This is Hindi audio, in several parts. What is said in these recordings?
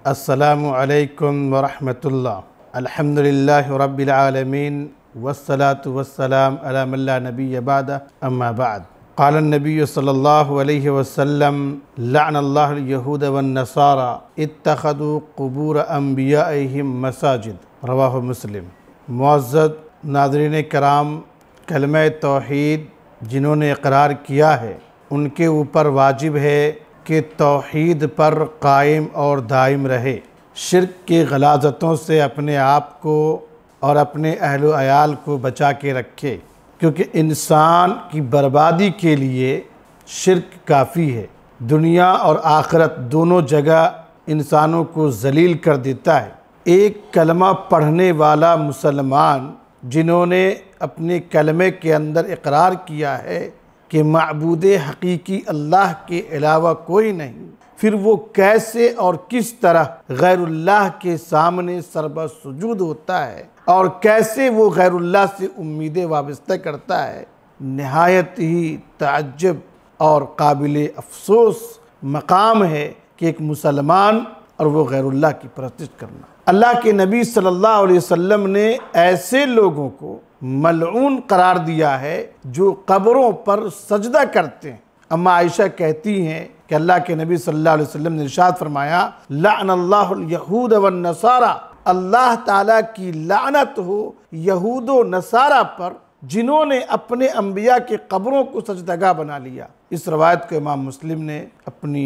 अस्सलामु अलैकुम वरहमतुल्लाह। अल्हम्दुलिल्लाहि रब्बिल आलमीन वस्सलातु वस्सलाम अला मन ला नबिय्य बअदा अम्मा बाद। क़ाल नबिय्यु सल्लल्लाहु अलैहि वसल्लम लअनल्लाहुल यहूद वन नसारा इत्तख़ज़ू क़ुबूर अंबियाइहिम मसाजिद। रवाहु मुस्लिम। मुअज़्ज़ज़ नाज़रीन कराम, कलमे तौहीद जिन्होंने इक़रार किया है उनके ऊपर वाजिब है कि तौहीद पर कायम और दायम रहे। शिर्क की गलाज़तों से अपने आप को और अपने अहल अयाल को बचा के रखे, क्योंकि इंसान की बर्बादी के लिए शिर्क काफ़ी है। दुनिया और आखिरत दोनों जगह इंसानों को ज़लील कर देता है। एक कलमा पढ़ने वाला मुसलमान जिन्होंने अपने कलमे के अंदर इक़रार किया है कि माबूद हकीकी अल्लाह के अलावा कोई नहीं, फिर वो कैसे और किस तरह गैरुल्लाह के सामने सरबसुजूद होता है और कैसे वो गैरुल्लाह से उम्मीदें वाबस्ता करता है, नहायत ही ताज्जुब और काबिल अफसोस मकाम है कि एक मुसलमान और वो गैरुल्लाह की परस्तिश करना। अल्लाह के नबी सल्लल्लाहु अलैहि वसल्लम ने ऐसे लोगों को मलऊन करार दिया है जो कब्रों पर सजदा करते हैं। अम्मा आयशा कहती हैं कि अल्लाह के नबी सल्लल्लाहु अलैहि वसल्लम ने इरशाद फरमाया, लअनल्लाहुल यहूद वन नसारा, अल्लाह ताला की लानत हो यहूद व नसारा पर जिन्होंने अपने अंबिया के कब्रों को सजदगाह बना लिया। इस रवायत को इमाम मुस्लिम ने अपनी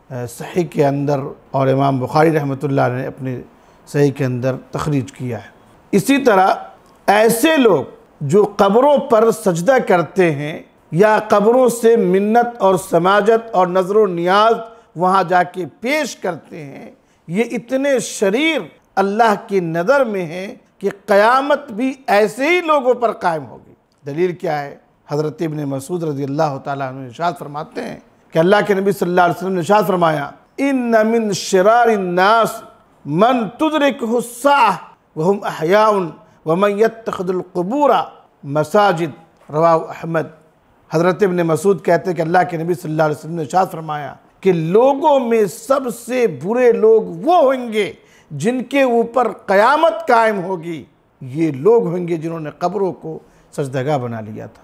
सही के अंदर और इमाम बुखारी रहमतुल्लाह ने अपनी सही के अंदर तखरीज किया है। इसी तरह ऐसे लोग जो कब्रों पर सजदा करते हैं या कब्रों से मिन्नत और समाजत और नज़र नियाज वहाँ जाके पेश करते हैं, ये इतने शरीर अल्लाह की नज़र में हैं कि क़यामत भी ऐसे ही लोगों पर कायम होगी। दलील क्या है? हज़रत इब्न मसूद रज़ी अल्लाह तआला अन्हु इरशाद फरमाते हैं कि अल्लाह के नबी सल्लल्लाहु अलैहि वसल्लम ने इरशाद फरमाया, इन्न मिन शिरारिन नास मन तुदरिकुहु साअह व हुम अहयाउन व मन यत्तखिज़ुल क़ुबूर मसाजिद। रवाहु अहमद। हज़रत इब्न मसूद कहते हैं कि अल्लाह के नबी सल्लल्लाहु अलैहि वसल्लम ने इरशाद फरमाया कि लोगों में सबसे बुरे लोग वो होंगे जिनके ऊपर क़यामत कायम होगी, ये लोग होंगे जिन्होंने कब्रों को सजदगाह बना लिया था।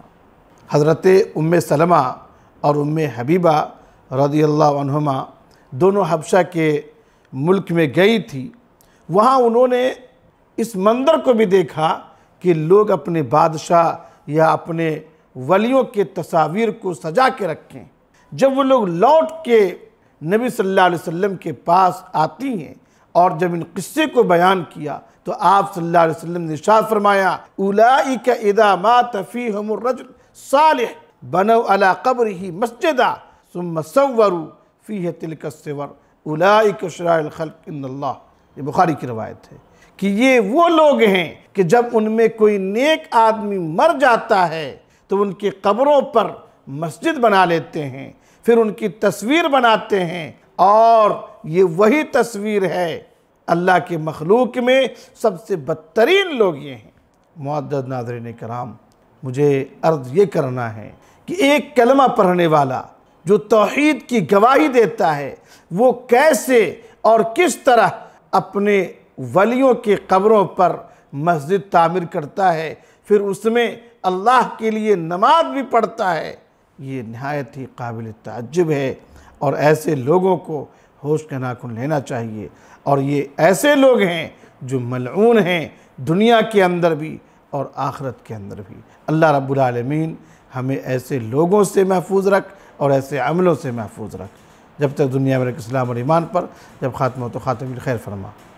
हज़रत उम्मे सलमा और उम्मे हबीबा रज़ियल्लाहु अन्हुमा दोनों हबशा के मुल्क में गई थी। वहाँ उन्होंने इस मंज़र को भी देखा कि लोग अपने बादशाह या अपने वलियों के तस्वीर को सजा के रखें। जब वो लोग लौट के नबी सल्लल्लाहु अलैहि वसल्लम के पास आती हैं और जब इन किस्से को बयान किया तो आप सल्लल्लाहु अलैहि वसल्लम ने इरशाद फरमाया, उलाइका इदा मात फीहुमुर रजुल सालिह बनौ अला क़ब्रिही मस्जिदा सुम्मा सव्वरू फीह तिलका सिवर उलाइका शराइल खल्क़ इन्नल्लाह। ये बुखारी की रवायत है कि ये वो लोग हैं कि जब उनमें कोई नेक आदमी मर जाता है तो उनकी कब्रों पर मस्जिद बना लेते हैं, फिर उनकी तस्वीर बनाते हैं और ये वही तस्वीर है। अल्लाह के मखलूक में सबसे बदतरीन लोग ये हैं। मुअद्दद नाज़रीन कराम, मुझे अर्ज़ ये करना है कि एक कलमा पढ़ने वाला जो तौहीद की गवाही देता है वो कैसे और किस तरह अपने वलियों के कब्रों पर मस्जिद तामीर करता है, फिर उसमें अल्लाह के लिए नमाज भी पढ़ता है, ये नहायत ही काबिल ताज्जुब है। और ऐसे लोगों को होश का नाखून लेना चाहिए। और ये ऐसे लोग हैं जो मलऊन हैं दुनिया के अंदर भी और आखिरत के अंदर भी। अल्लाह रब्बुल आलमीन हमें ऐसे लोगों से महफूज रख और ऐसे अमलों से महफूज रख। जब तक दुनिया में इस्लाम और ईमान पर, जब ख़ात्मा हो तो ख़ातिमुल खैर फरमा।